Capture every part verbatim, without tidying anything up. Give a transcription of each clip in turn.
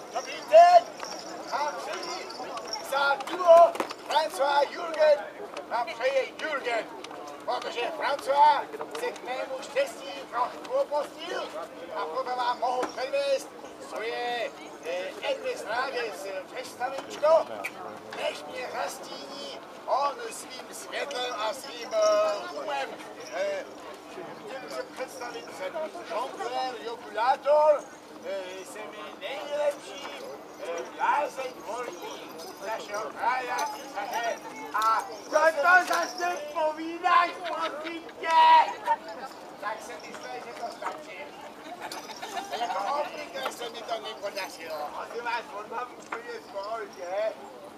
Dobrý den, mám přeji za duo François Jürgen, mám přeji Jürgen, protože François se k mému štěstí trochu opustil a proto vám mohu předvést svoje Ednes Ráges představičko, než mě zastíní on svým světlem a svým umem. Chtěl se představit, jsem Jean-Claire Jokulátor, jsem nejlepší lázeň dvorní našeho kraje a co to zase povídáš, prosímtě? Tak jsem myslel, že to stačí. Jako obvykle se mi to nepodařilo. Asi vás odmám úplně skoro, že?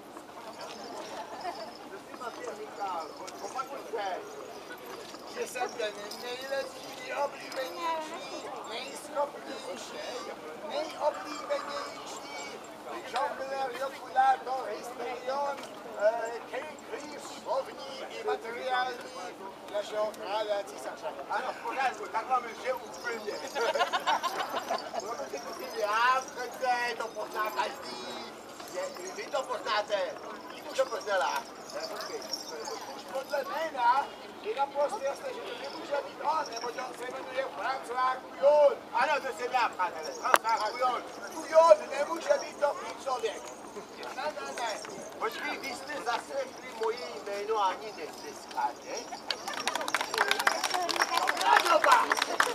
Co jsi Matěj říkal? Opakuj se. Že jsem ten nejlepší, nejoblíbenější, nejschopnější, nejoblíbenější Jean-Claire Jokulátor, historion, který slovní i materiální našeho krále císaře. Ano, v pořádku, tak máme vše úplně. Protože to si já přece, to pozná každý. Vy to poznáte, nikdo to poznala. Už podle jména je naprosto jasné, že to nemůže být on, neboť on se jmenuje François Couillon. Ano, to jsem já, přátelé, François Couillon. Couillon nemůže být dobrý člověk. Ne, ne, ne. Počkej, vy jste zaslechli moje jméno ani netleskáte? Radoba!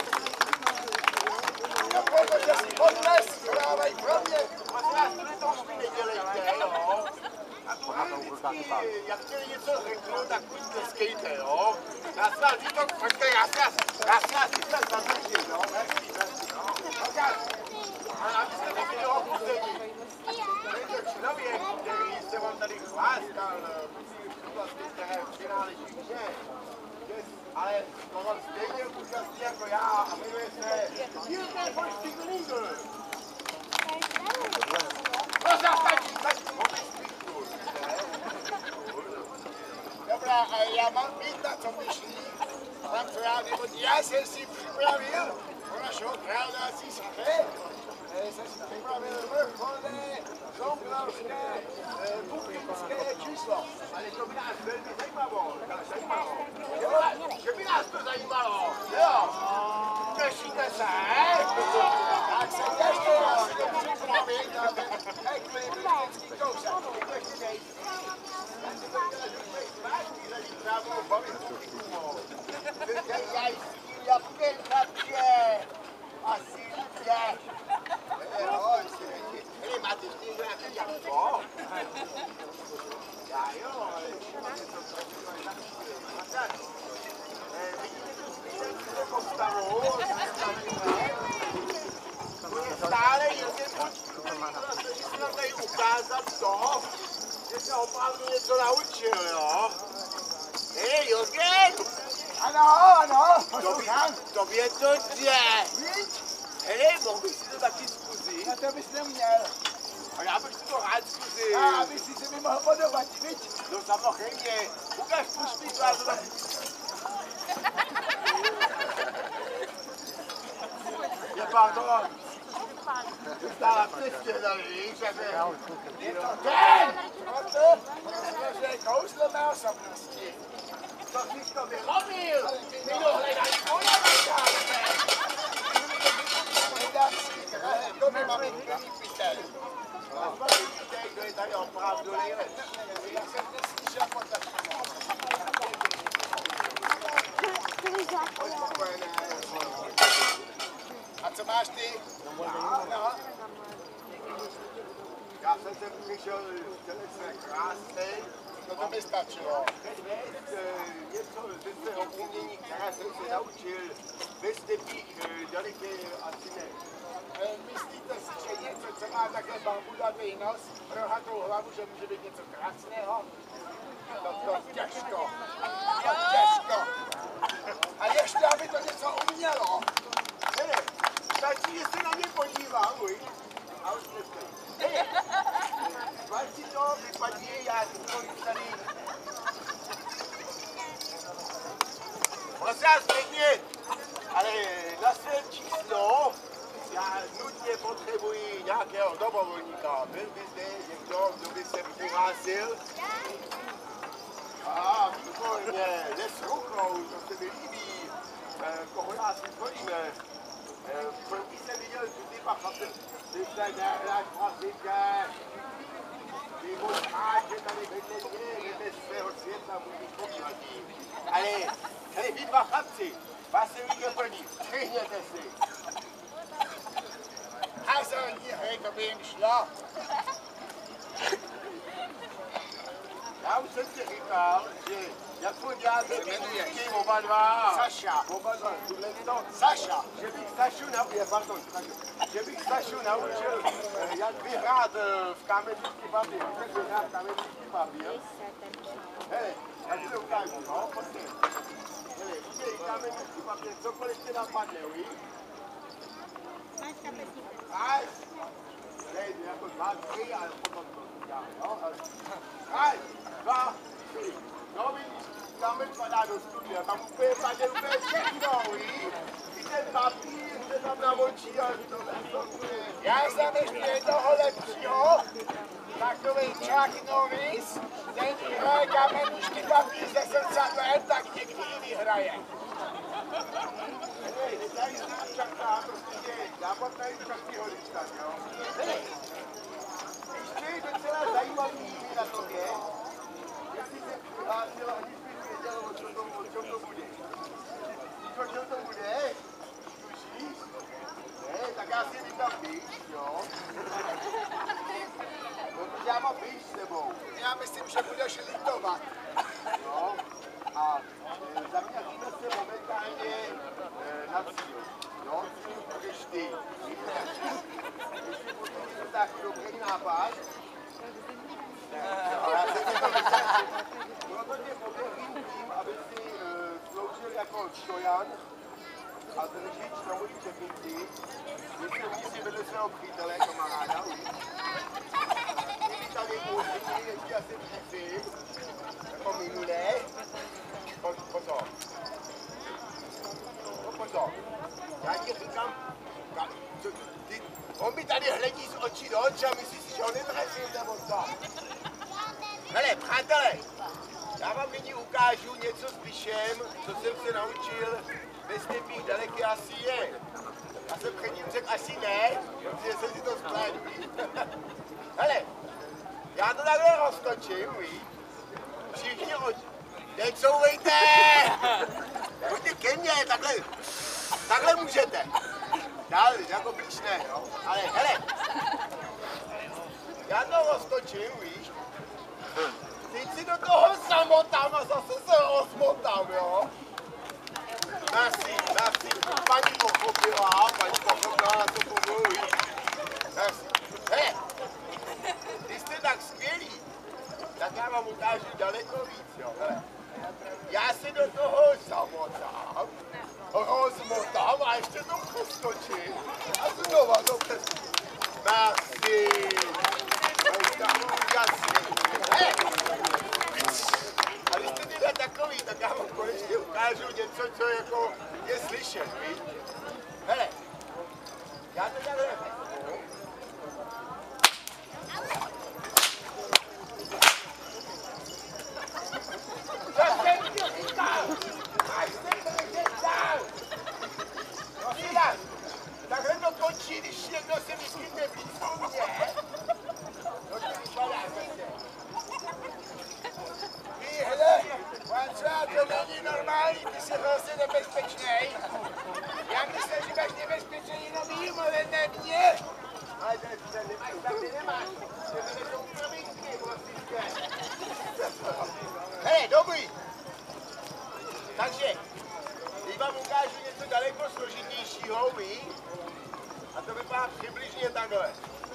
No protože si odles dávají pro mě. Možná tohle to už mi nedělejte, jo? A tu vždycky, jak chtěli něco řeknu, tak už tleskejte, jo? Já se vás to, počkej, já se vás, já se vás vysvět zadržím, jo? Merci, merci, jo? Ale abyste nebyli opustení. Tento člověk, který se vám tady chváskal, musí vlastně, které přináleží vše, ale to on stejně účastní jako já a jmenuje se Jürgen von Stiglingl. No zastačí, stačí, dobrá, já mám být na co myšlí, François, neboť já jsem si připravil pro našeho krále a císaře, jsem si připravil vrcholné žonglerské bukinské číslo. Ale to by nás velmi zajímalo, zajímalo. Že by nás to zajímalo, jo? Těšíte se, tak se těšte, já si to připravit na ten ekvilibrický kousek. Těšte se. Já si to chtěla, že jsme zvláštní za ní právou bavit. Já jistím jaké chlapče. Asi ne. Hele, máte ještě nějaký jabko? Já jo, ale to přečívají na tak. Vidíte tu spíšenku postavu? To je stále jeden počkům. Snaží se nám tady ukázat to, že se opravdu něco naučil, jo? Hej, Jürgen! Ano, ano, poslouchám. Tobě to jde. Hej, mohl bych si to taky zkusit? Na to bys neměl. A já bych si to rád zkusil. A aby si se mi mohl podobat, viď? No samozřejmě. Ukaž pušpík, já to tak... Je pardon. Ty stála přesně tady, víš, jak je... Je to ten! Proto, protože kouzlo mé osobnosti. To jsi to vylomil. Ty dohledají moje vydáme. To mi máme není pytel. A zvažujte, kdo je tady opravdu nejlepší. Já jsem neslyšel potačení. A co máš ty? No. Já jsem sem přišel, chtěli jsme krásný. No to by stačilo. Předvést něco ze svého umění, které jsem se naučil ve stepích daleký asi ne. Myslíte si, že něco, co má takhle bambulatý nos, rohatou hlavu, že může být něco krásného? No to těžko. To těžko. A ještě, aby to něco umělo. Hele, stačí, že se na mě podívám, uj. A už nechci. Hele, válci to vypadí, já to tady. Prosím vás pěkně, ale na svém číslo já nutně potřebuji nějakého dobrovolníka. Byl by zde někdo, kdo by se přihlásil? A výborně, jde s rukou, to se mi líbí. E, koho já si zvolíme? E, první jsem viděl ty pachatě. Ty se nehráš hlasitě. Ty můj rád, že tady vedle mě, vedle svého světla můžu povídí. Ale, hele, vy dva chlapci, vás jsem viděl první, přihněte si. Hazardní hry, to by jim šlo. Já už jsem si říkal, že jak to děláte ty oba dva, Saša, oba dva, tuhle to, Saša, že bych Sašu naučil, pardon, že bych Sašu naučil, jak vyhrát v kamenický papír. Víte, vyhrát kamenický papír? Hele, já ti to ukážu, no, pojďte. Hele, víte, kamenický papír, cokoliv tě napadne, víš? Máš kapesníka. Máš? Nejde, jako dva, tři, ale potom to uděláme, jo? Máš? Dva, tři. No vidíš, kamen padá do studia, tam úplně padne úplně všechno, víš? I ten papír se tam namočí a to nestopuje. Já jsem ještě jednoho lepšího, takovej Chuck Norris, ten hraje kameničky papír ze srdcadlem, tak někdy ji vyhraje. Hej, tady se nám čaká, prostě já mám tady čakýho lišta, jo? Hej, ještě je docela zajímavý hry na tobě, jestli se přihlásil, aniž bych věděl, o čem to, o čem to bude. Víš, o čem to bude? Tušíš? Ne, tak já si vydám bič, jo? Protože já mám bič s sebou. Já myslím, že budeš litovat. No, a e, zaměříme se momentálně e, na cíl. Jo, cíl budeš ty. Jestli budeš to tak dobrý nápad, no, já jsem si to myslel. Proto tě pověřím tím, aby si e, sloužil jako stojan a držič na mojí čepici. Myslím si vedle svého přítele, kamaráda. Kdyby tady můžu, ještě asi přesím, jako minulé. Pozor. No pozor. Já ti říkám, ty, ty, on mi tady hledí z očí do očí a myslí si, že ho netrefím nebo co. Hele, přátelé, já vám nyní ukážu něco s pišem, co jsem se naučil ve stepích daleký asi je. Já jsem před ním řekl asi ne, protože jsem si to splédl. Hele, já to takhle roztočím, víš? Všichni oči. Necouvejte! Pojďte ke mně, takhle, takhle můžete. Dál, jako bič ne, jo? Ale hele, já to roztočím, víš? Teď si do toho zamotám a zase se rozmotám, jo? Merci, merci. Paní pochopila, paní pochopila, co pomluví. Merci. Hele, když jste tak skvělí, tak já vám ukážu daleko víc, jo? Hele. Já se do toho zamotám, rozmotám a ještě to přeskočím a znova to přeskočím. Merci. Hey. A když jste teda takový, tak já vám konečně ukážu něco, co jako je slyšet, víš? Hele, já to takhle vezmu. Co jsem ti říkal? Máš se držet dál! No si dám, takhle to končí, když někdo se vyskytne blízko mě. No to vypadá zase. Ty, hele, Francois, to není normální, ty jsi hrozně nebezpečnej. Já myslím, že máš nebezpečný jenom jim, ale ne mě. Ale ten nemáš, tam ty nemáš. Ty jsou provinky, prostě. Hele, dobrý. Takže, teď vám ukážu něco daleko složitějšího, víš? A to vypadá přibližně takhle.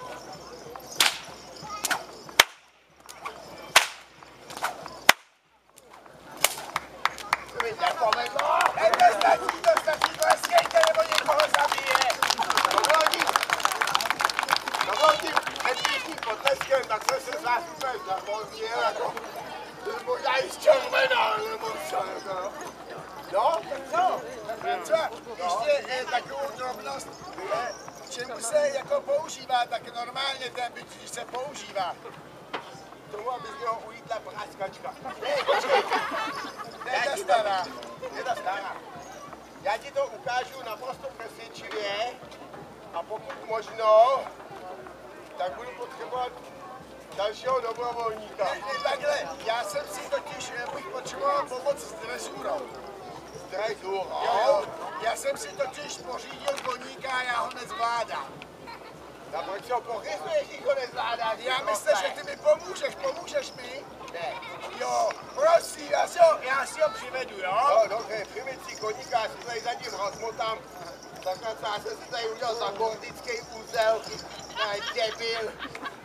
To mi nepovedlo! To stačí, to stačí, to skejte, nebo někoho zabije! Dovolím, dovolím předběžným potleskem, tak jsem se z vás úplně zapomněl, jako... Možná i z červená, nebo co, jako... No, tak co? Co? Ještě je takovou drobnost, čemu se jako používá tak normálně ten byč, když se používá? Tomu, aby z něho ujítla praskačka. Hej, počkej. To je ta stará. Je ta stará. Já ti to ukážu naprosto přesvědčivě a pokud možno, tak budu potřebovat dalšího dobrovolníka. Takhle, já jsem si totiž bych potřeboval pomoc s drezurou. S drezurou? Jo, jo. Já jsem si totiž pořídil koníka a já ho nezvládám. A proč ho pochystuješ, když ho nezvládáš? Já myslím, že ty mi pomůžeš, pomůžeš mi? Ne. Jo, prosím, já si ho, já si ho přivedu, jo? No, dobře, přived si koníka, já si tady za ním rozmotám. Takhle já jsem si tady udělal za gordický úzel. Aj, debil.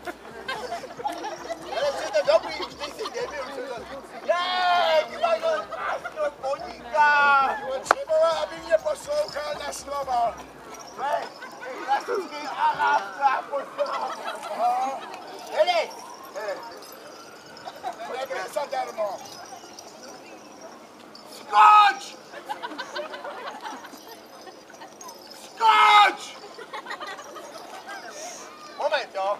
Ale přece dobrý, už ty jsi debil. Jej, ty máš toho koníka. Potřeboval, aby mě poslouchal na slovo. Hej, ty klasický arabka, poslouchal. Hele, hele. Nebyl zadarmo. Skoč! Skoč! Moment, jo.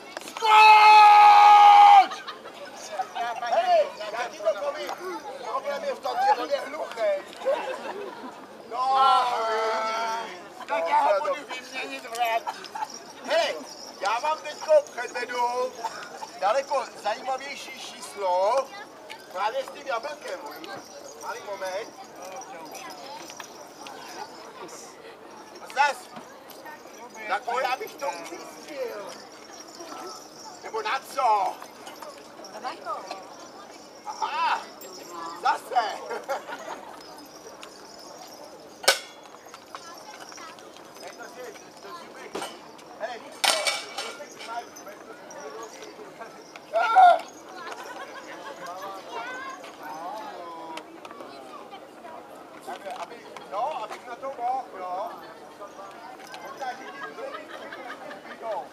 Skoč! Hej, já ti to povím. Problém je v tom, že on je hluchý. No, Tak já ho budu vyměnit v rádi. hej, já vám teďko předvedu daleko zajímavější číslo právě s tím jablkem. Malý moment. A zas, na koho já bych to umístil? Nebo na co? Aha, zase. Hej, to si, to si bych, hej, víš co, to si máš, takhle, aby, no, abych na to mohl, jo. Možná, že ti zlomí trochu bydou.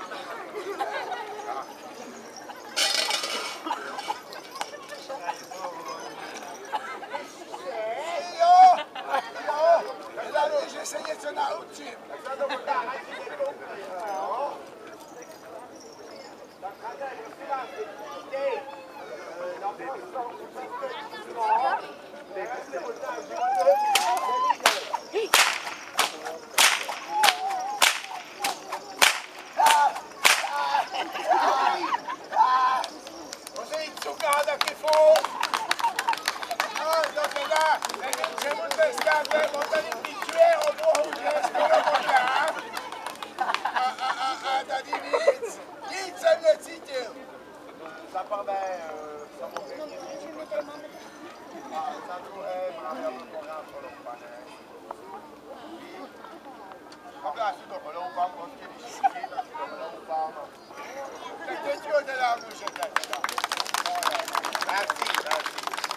Jo, jo, hlavně, že se něco naučím. Tak za to možná ani nekoupí, jo. Tak takhle, prosím vás, dej, naprosto úžasné číslo. Dejme si možná život, neviděli. Může jít cuká taky furt. No, to teda, nevím, čemu tleskáte, on tady píčuje oblohu, že je skoro možná. A, a, a, a tady nic, nic jsem necítil. Za prvé, samozřejmě a za druhé mám jablko rád holoubane. A já si to holoubám, prostě když chci, tak si to holoubám. Tak teď ho teda můžete teda. Merci, merci.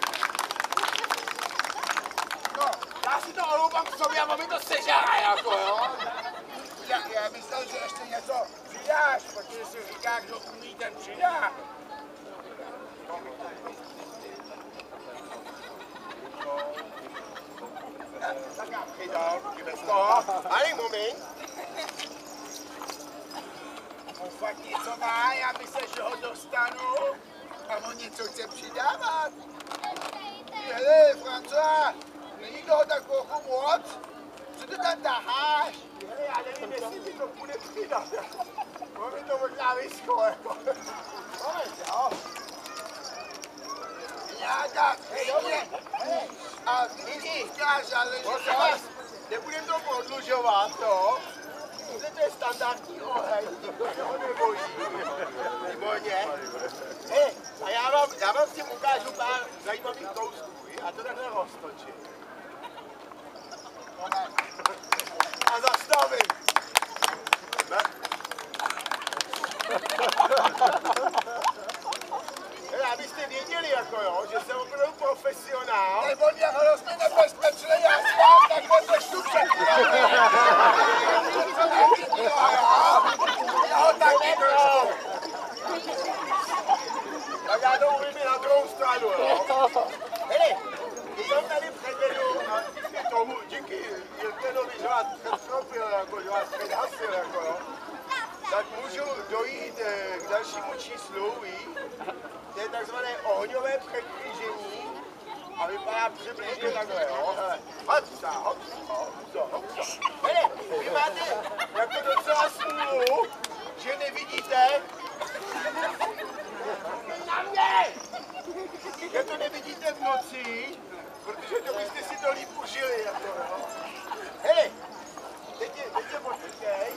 No, Já si to holoubám k sobě a mám mi to sežárá, jako jo. já, já myslel, že ještě něco přidáš, protože si říká, kdo umí, ten přidá. Tak já přidám, taky bez toho. Malý moment. On fakt něco má, já myslím, že ho dostanu a on něco chce přidávat. Hele, Francois, není toho tak trochu moc? Co ty tam taháš? Hele, já nevím, jestli mi to bude přidat. On mi to možná vyschlo, jako. Moment, jo. Já tak, hej, dobře, hej. A ty říkáš, ale že Vás, nebudem to prodlužovat, jo? To je standardní oheň, to ho nebojí. Výborně. Hej, a já vám, já vám s tím ukážu pár zajímavých kousků, a to takhle roztočím. A zastavím. Ne? Hej, abyste věděli, jako jo, že jsem opravdu profesionál. Nebo mě hrozně nebezpečný, já spám takhle ze štuce. Já ho taky trošku. Tak já to umím i na druhou stranu, jo? Hele, když vám tady předvedu a díky tomu, díky Jirtenovi, že vás předstropil, jako že vás předhasil, dojít k dalšímu číslu, ví? To je takzvané ohňové překřížení a vypadá přibližně takhle, jo? Hopsa, hopsa, hopsa, hopsa. Hele, vy máte jako docela smůlu, že nevidíte na mě! Že to nevidíte v noci, protože to byste si to líp užili, jako, jo? Hele, teď je, teď je potrkej.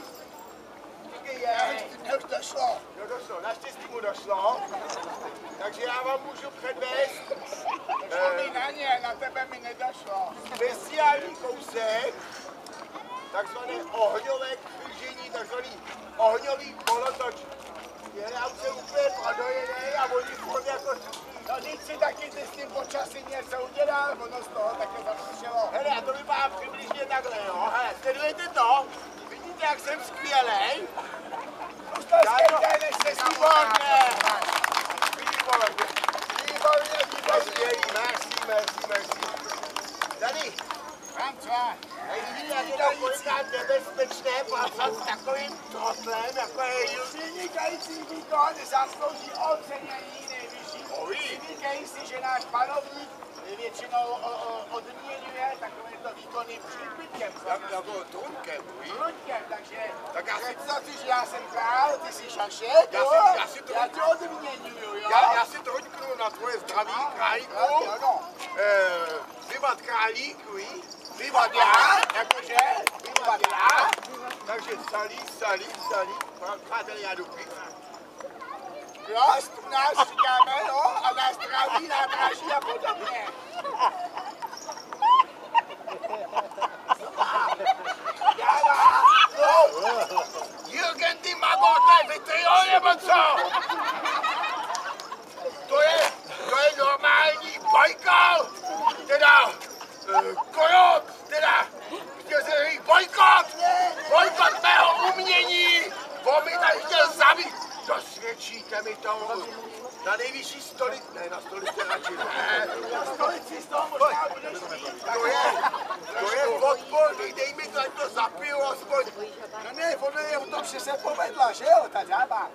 Mně už došlo. No došlo, naštěstí mu došlo. Takže já vám můžu předvést Došlo mi na ně, na tebe mi nedošlo. speciální kousek, takzvané ohňové křížení, takzvaný ohňový kolotoč. Je se úplně prodojený a oni furt jako suší. No teď si taky ty s tím počasí něco udělal, ono z toho také zapršelo. Hele, a to vypadá přibližně takhle, jo. Hele, sledujete to? Vidíte, jak jsem skvělej? Už to skvělej, než se Výborně! Výborně, výborně, výborně. Merci, merci, merci. Tady, François, nejvíc, jak je to kolikrát nebezpečné pracovat s takovým trotlem, jako je Jil. vynikající výkon zaslouží ocenění nejvyšší. Oví. Vynikající, že náš panovník většinou o, o, odměňuje takovéto výkony příbytkem. Jak jako trunkem, víš? Trunkem, takže Tak já si- představ si, že já jsem král, ty jsi šašek, Já jo? si- já si to- já tě odměňuju, jo? Já, já si troňknu na tvoje zdraví, králíku. Ano, ano. Eh, vyvat králík, víš? Vyvad já, jakože, vyvad já. Takže salí, salí, salí. Přátelé, já jdu pít. Prost u nás říkáme, jo, a na zdraví, nádraží a podobně. Já dám, no. Jürgen, ty magor, to je vitriol, nebo co? To je, to je normální bojkot. Teda, eh, korot, teda, chtěl jsem říct bojkot. Bojkot mého umění. On mi tady chtěl zabít. Dosvědčíte mi to na nejvyšší stolici, ne na stolici radši, ne. Stolici z toho možná budeš mít. To je, to je odporný, dej mi to, ať to zapiju aspoň. No ne, ono je o tom, že se povedla, že jo, ta žába.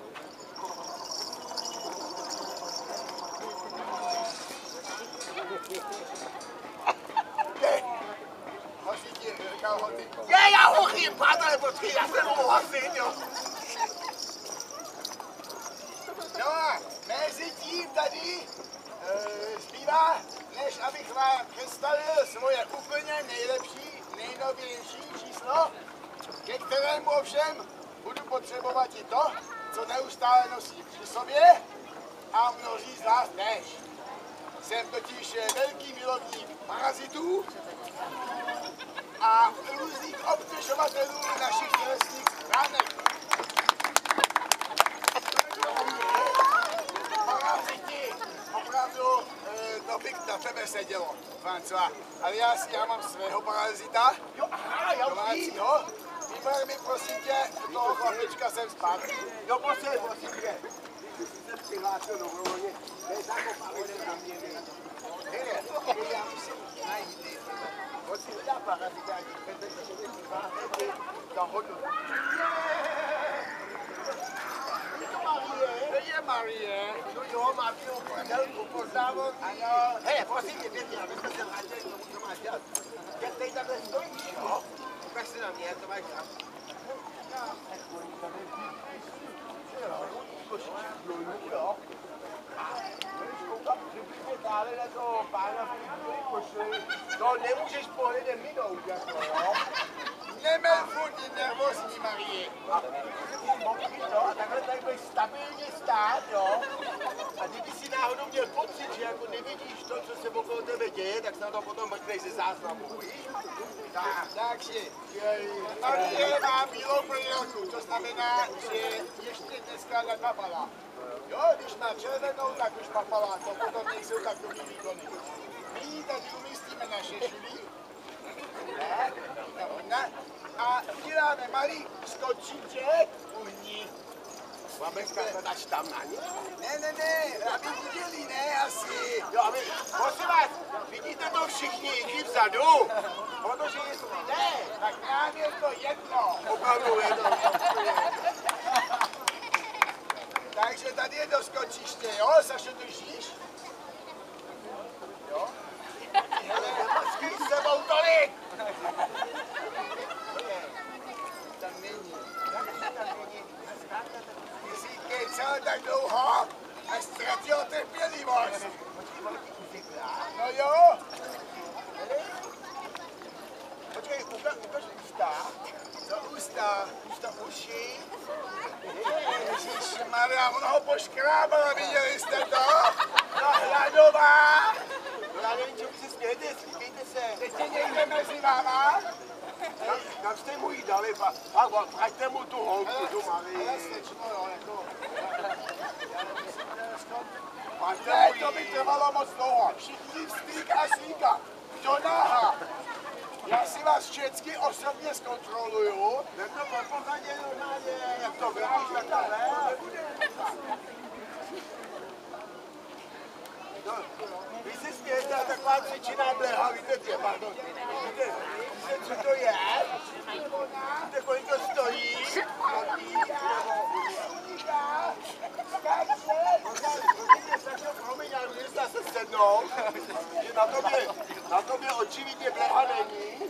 Hosíti, kalhoty. Je, já hochím, přátelé, počkej, já jsem hosit, jo. No a mezi tím tady e, zbývá, než abych vám představil svoje úplně nejlepší, nejnovější číslo, ke kterému ovšem budu potřebovat i to, co neustále nosím při sobě a mnozí z vás tež. Jsem totiž velký milovník parazitů a různých obtěžovatelů našich tělesných stránek. Paraziti, opravdu, e, to by na tebe sedělo, François. Ale já, si, já mám svého parazita, Jo, aha, já už vím. domácího. Vyber mi prosím tě toho chlapečka sem zpátky. Jo, prosím, prosím tě. Ty jsi se přihlásil dobrovolně, to je zakopavé na mě. Hele, já musím najít. On si hledá parazita, když chcete, že se přihlásit za hodnotu. Je to Marie? To je Marie. No jo, má tu prdelku poznávám. Ano. Hele, prosím tě, pěkně, aby jsme se vrátili k tomu, co máš dělat. Jak tady takhle stojíš, jo? Ukaž si na mě, jak to máš dělat. Jo. A budeš koukat přibližně dále na toho pána v té košili. To nemůžeš pohledem minout, jako, jo? Neměl furt nervózní, Marie. A takhle tady budeš stabilně stát, jo? A kdyby si náhodou měl pocit, že jako nevidíš to, co se okolo tebe děje, tak se na to potom mrkneš ze záznamu, víš? Tak, takže Marie má bílou brýlku, to znamená, že ještě dneska nepapala. Jo, když má červenou, tak už papala, to potom nejsou takový výkony. My ji tady umístíme na šešulí. Tak, ne, a uděláme malý skočíček u ní. Máme skákat až tam na ně? Ne, ne, ne, aby viděli, ne, asi. Jo, aby, prosím vás, vidíte to všichni, i vzadu? Protože jestli ne, Tak nám je to jedno. opravdu je to. tady je doskočiště, jo? Sašo, držíš? Jo? Hele, nepočkej s sebou tolik! Tam není. Jak tam není? Ty jsi kecal tak dlouho, až ztratil trpělivost. No jo? Počkej, ukaž, ukaž ústa. Co ústa? Ústa uši? Ježišmarja, ona ho poškrábala, viděli jste to? No hladová! No já nevím, čemu se smějete, slíkejte se. Teď je někde mezi váma? Kam, kam jste mu jí dali, pa, pa, vraťte mu tu holku, tu malý. Ale slečno, jo, jako... Vraťte Ne, mu to by jí. trvalo moc dlouho. Všichni vstýk a slíka. Do náha. Já si vás všechny osobně zkontroluju. Jak to po pochadě normálně, jak to vrátí, tak to ne. No, vy si smějete a taková třečina bleha, víte, tě, pardon. Víte, víte, co to je? Víte, kolik to stojí? Promiň, ale můžete se sednout, že na tobě, na tobě očividně bleha není.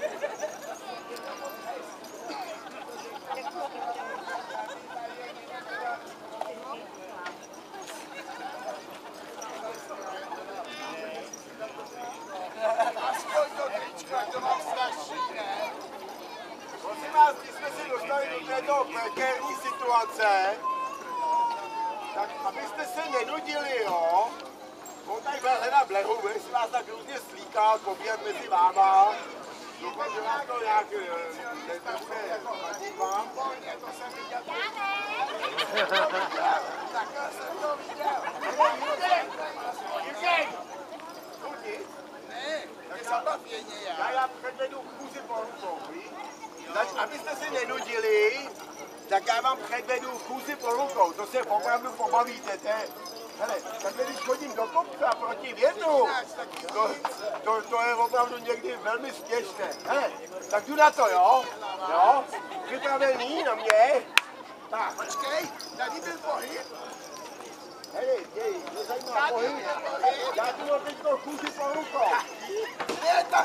Aspoň do trička, to mám strašný, ne? Prosím vás, když jsme se dostali do této prekérní situace, tak abyste se nenudili, jo? On tady byl hledat blehu, bude si vás tak různě slíkat, pobíhat mezi váma. Doufám, že vás to nějak netrpě vadí vám. Volně, to jsem viděl. Takhle jsem to viděl. Jivkej! Chudni, Ne, tak zabavěně já já. já předvedu kůzi po rukou, víš? Tak abyste se nenudili, tak já vám předvedu kůzi po rukou, to se opravdu pobavíte, to je, hele, takhle když chodím do kopce a proti větru, to, to, to je opravdu někdy velmi směšné, hele, tak jdu na to, jo, jo, připravený na mě, tak, Počkej, tady byl pohyb. hele, děj, mě zajímá pohyb, já tu mám teďko kůzi po rukou, Ne, tak.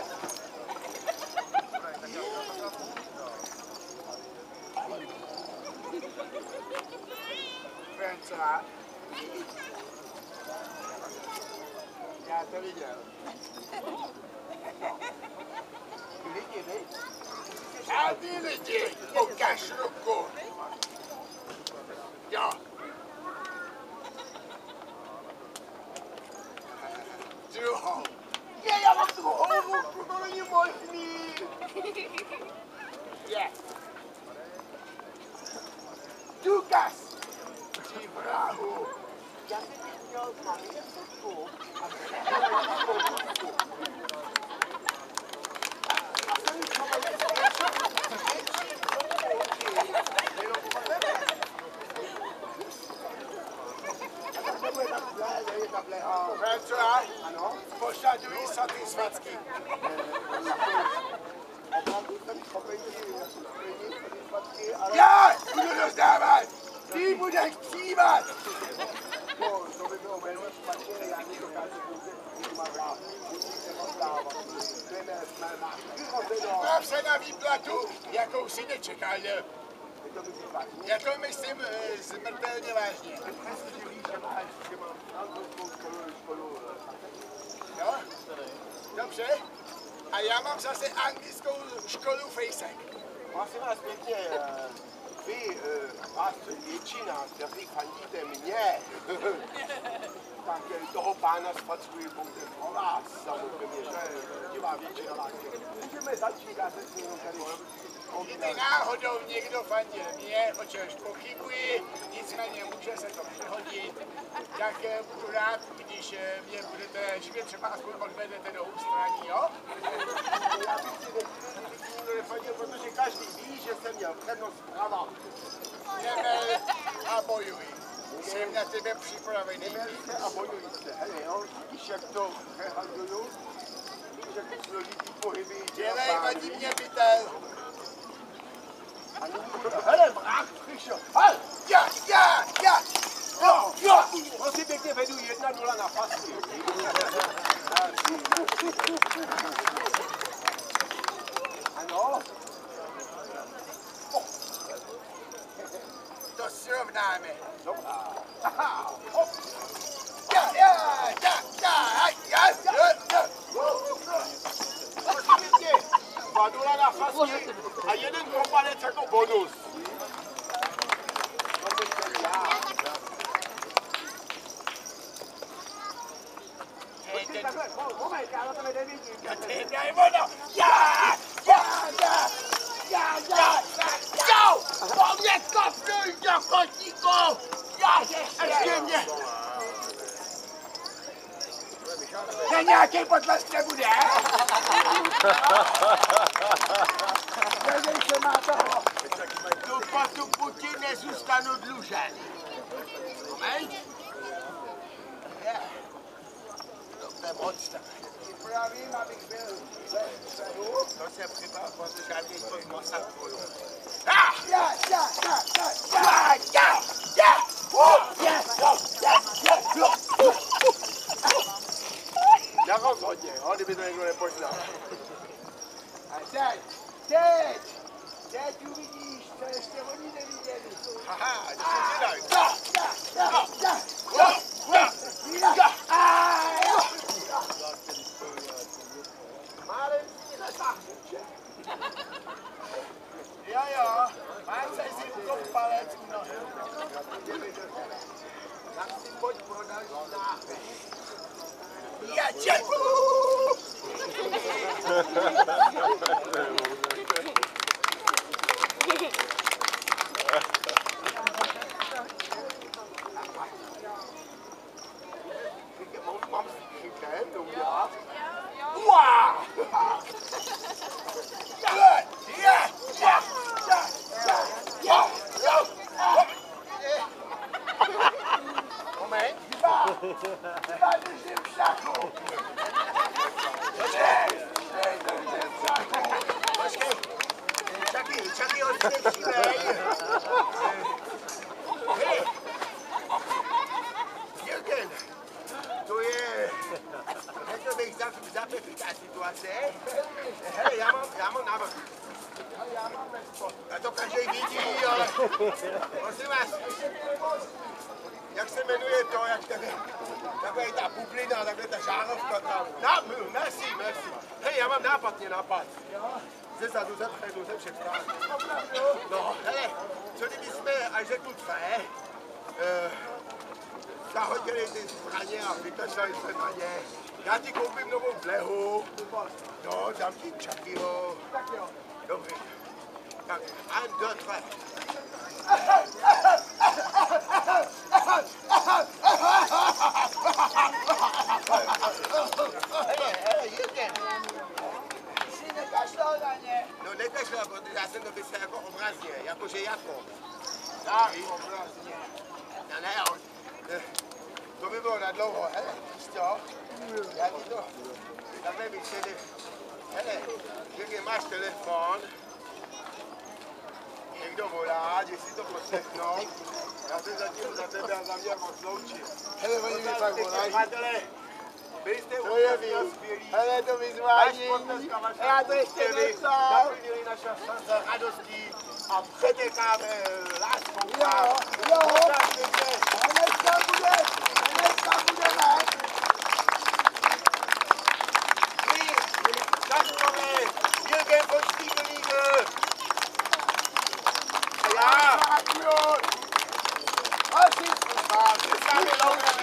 Francois, já to viděl, lidi, viď? Žádný lidi, ukaž ruku. Jo. Druhou. Je, já mám tu ruku, to není možný. Je. Důkaz. Ty vrahu. Já jsem ti měl malý fotku. Francois, Ano, požaduji satisfacky. opravdu jsem schopen ti satisfakci, ale Já budu rozdávat. Ty budeš přijímat. to, to by bylo velmi špatně, já nedokážu pouze vymagat, musím se rozdávat. To je mé, mé, má přirozenost. Mám se na výplatu, jakou si nečekal. Je to myslím vážně. Jako myslím eh, smrtelně vážně. Přesně, že víš, že máš, že mám francouzskou školu, školu. Jo? Dobře. A já mám zase anglickou školu fejsek. Prosím vás pěkně, eh, vy, eh, vás většina, kteří fandíte mě, tak eh, toho pána spackuji pouze pro vás, samozřejmě, to je divá většina vás. Můžeme začít, já se s ním tady Kdyby náhodou někdo fandil mě, o čemž pochybuji, nicméně může se to přihodit, tak eh, budu rád, když eh, mě budete živě třeba aspoň odvedete do ústraní, jo? Já bych si nikdo nefandil, protože každý ví, že jsem měl přednost práva. Jdeme a bojuj. Jsem na tebe připravený. Nebelte a bojuj se, hele jo, vidíš, jak to prehaduju, vidíš, jak ty složitý pohyby. Dělej, vadí mě pytel. A nyní to, hele, mrák přišel, hele! Já, já, já! No, jedna nula na pasky. Ano? To srovnáme. Aha, hop. Ja, ja, ja, ja, ja, ja, ja. Prosím tě, dva nula na pasky a jeden propadec jako bonus. Takhle, moment, já na tebe nevidím. Ja, ty daj ono. Ja, ja, ja, ja, ja, ja. Po mě kopnuj do kotíku. Ja, ještě mě. Ne, nějaký potlesk nebude. Nevím, že má toho. Tu potupu ti nezůstanu dlužen. Moment. To je moc tak. Připravím, abych byl ve středu. To se připrav, protože já mě to zmasakruju. Ja, ja, ja, ja, Ja, ja, ja. Uh, ja, ja, ja, ja, ja. nerozhodně, jo, kdyby to někdo nepoznal. A teď, teď, teď uvidíš, co ještě oni neviděli. Haha, to jsem zvědavý. Ja, ja, ja, ja, ja, ja, ja, a jo. Málem si nesáhnuče. Jo, jo, máš se zimko v palec u nohy. Tak si pojď pro další náhled. Já tě... Mám chytrém to udělat? Wow! Ja, ja, ja, ja, ja, ja, ja. Moment. Dva, dva držím v šachu. Tři, tři držím v šachu. Počkej. Čaky, čaky odstřečíme. Hej. Jürgen. To je, řekl bych, zapětitá situace. Hele, já mám, já mám návrh. Já mám vespo. A to každý vidí, ale prosím vás, jak se jmenuje to, jak takhle, takhle ta bublina, takhle ta žárovka tam. Na, merci, merci. Hej, já mám nápad, mě nápad. Ze zadu, ze předu, ze všech stran. No, hele, co kdyby jsme, až řeknu tvé, uh, zahodili ty zbraně a vykašlali se na ně. Já ti koupím novou blehu. No, dám ti Čakyho. Tak jo. Dobře. Tak, un, deux, trois. Hele, hele, Jürgen. Ty jsi nekašlal na ně. No nekašlal, protože já jsem to myslel jako obrazně, jakože jako. Tak, obrazně. No ne, on. To by bylo na dlouho, hele, víš co? Já ti to takhle vyšedím. Hele, Jürgen, máš telefon. Někdo volá, jdi si to poslechnout. Já jsem zatím za tebe a za mě moc loučím. Hele, oni mi pak volají. Přátelé, byli jste To je úplně víc. skvělí. Hele, to Náš vyzvání. potleska, vaše Já to ještě návštěvy nepsal. naplnili naše srdce radostí a přetékáme láskou. Jo, jo. Pořád pěkně. A dneska bude, dneska budeme. Vy, Kaškové, Jürgen von Stiegelíge. A já. Asi, Máme loučí.